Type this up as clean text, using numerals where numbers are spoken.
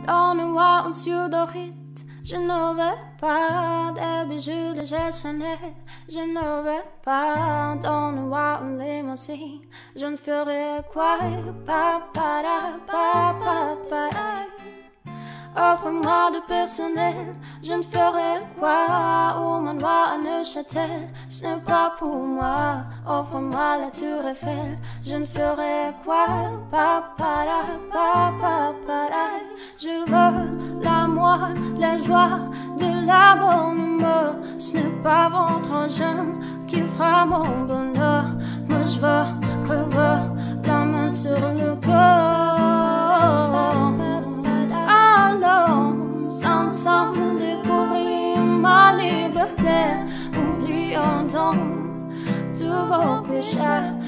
Donne-moi un sudorite, je ne veux pas des bijoux de Chanel, je ne veux pas. Donne-moi une limousine, je ne ferai quoi? Offre-moi du personnel, je ne ferai quoi? Au manoir à Neuchâtel, ce n'est pas pour moi. Offre-moi la tour Eiffel, je ne ferai quoi? Je veux l'amour, la joie, de la bonne humeur. Ce n'est pas votre engin qui fera mon bonheur. Moi je veux crever la main sur le cœur. Ensemble découvrir ma liberté, oublions donc tous vos péchés.